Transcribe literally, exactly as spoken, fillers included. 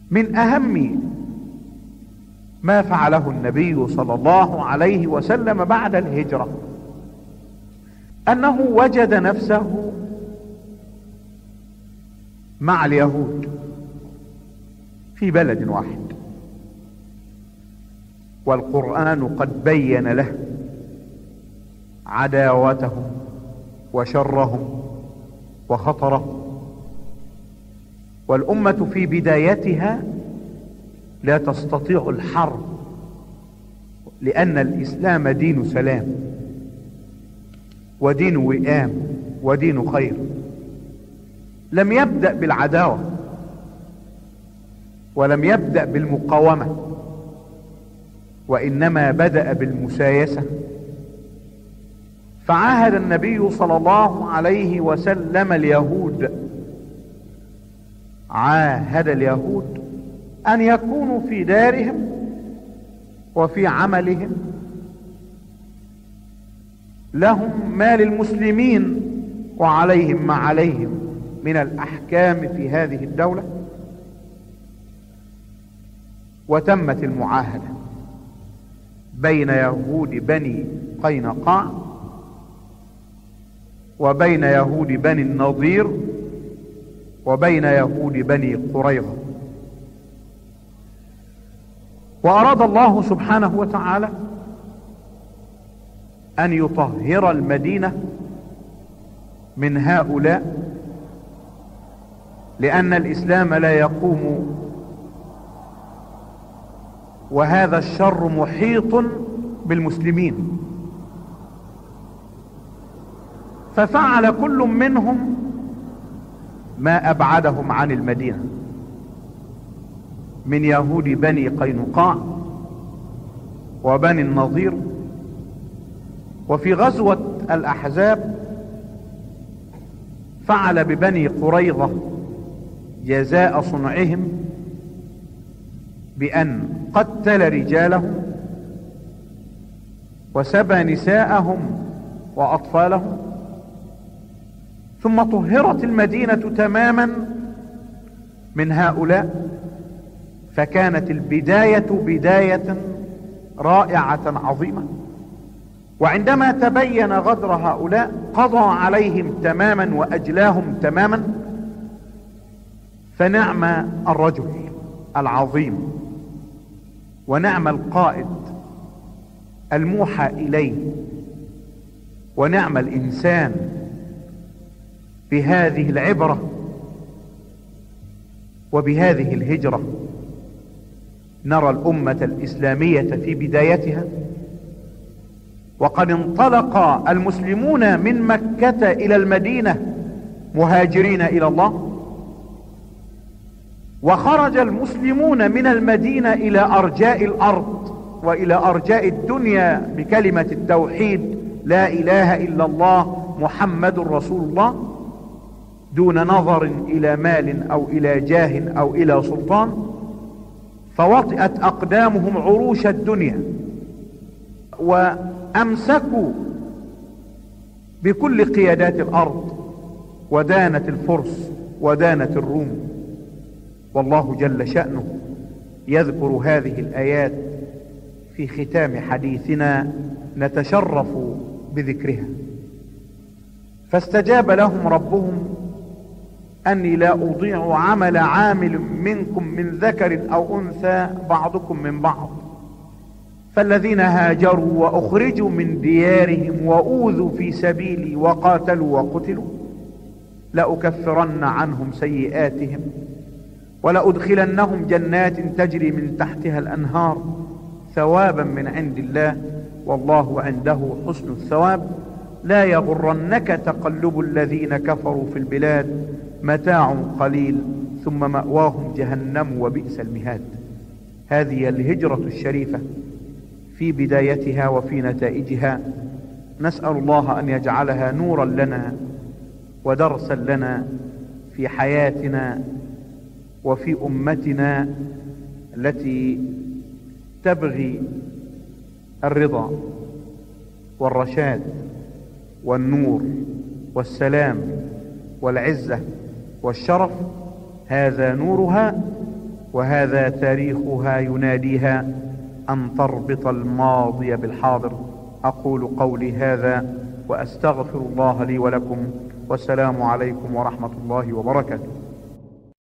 من أهم ما فعله النبي صلى الله عليه وسلم بعد الهجرة أنه وجد نفسه مع اليهود في بلد واحد، والقرآن قد بين له عداوتهم وشرهم وخطرهم. والأمة في بدايتها لا تستطيع الحرب، لأن الإسلام دين سلام ودين وئام ودين خير. لم يبدأ بالعداوة ولم يبدأ بالمقاومة، وإنما بدأ بالمسايسة. فعاهد النبي صلى الله عليه وسلم اليهود عاهد اليهود أن يكونوا في دارهم وفي عملهم لهم ما للمسلمين وعليهم ما عليهم من الأحكام في هذه الدولة. وتمت المعاهدة بين يهود بني قينقاع وبين يهود بني النضير وبين يهود بني قريظة. وأراد الله سبحانه وتعالى أن يطهر المدينة من هؤلاء، لأن الإسلام لا يقوم وهذا الشر محيط بالمسلمين. ففعل كل منهم ما أبعدهم عن المدينة، من يهود بني قينقاع وبني النضير. وفي غزوة الأحزاب فعل ببني قريظة جزاء صنعهم بأن قتل رجالهم وسبى نساءهم وأطفالهم. ثم طهرت المدينة تماما من هؤلاء، فكانت البداية بداية رائعة عظيمة. وعندما تبين غدر هؤلاء قضى عليهم تماما وأجلاهم تماما. فنعم الرجل العظيم ونعم القائد الموحى إليه ونعم الإنسان بهذه العبرة وبهذه الهجرة. نرى الأمة الإسلامية في بدايتها وقد انطلق المسلمون من مكة إلى المدينة مهاجرين إلى الله، وخرج المسلمون من المدينة إلى أرجاء الأرض وإلى أرجاء الدنيا بكلمة التوحيد لا إله إلا الله محمد رسول الله، دون نظر إلى مال أو إلى جاه أو إلى سلطان. فوطئت أقدامهم عروش الدنيا وأمسكوا بكل قيادات الأرض، ودانت الفرس ودانت الروم. والله جل شأنه يذكر هذه الآيات في ختام حديثنا نتشرف بذكرها. فاستجاب لهم ربهم أني لا أضيع عمل عامل منكم من ذكر أو أنثى بعضكم من بعض، فالذين هاجروا وأخرجوا من ديارهم وأوذوا في سبيلي وقاتلوا وقتلوا لأكفرن عنهم سيئاتهم ولأدخلنهم جنات تجري من تحتها الأنهار ثوابا من عند الله والله عنده حسن الثواب. لا يغرنك تقلب الذين كفروا في البلاد متاع قليل ثم مأواهم جهنم وبئس المهاد. هذه الهجرة الشريفة في بدايتها وفي نتائجها، نسأل الله أن يجعلها نورا لنا ودرسا لنا في حياتنا وفي أمتنا التي تبغي الرضا والرشاد والنور والسلام والعزة والشرف. هذا نورها وهذا تاريخها يناديها أن تربط الماضي بالحاضر. أقول قولي هذا وأستغفر الله لي ولكم، والسلام عليكم ورحمة الله وبركاته.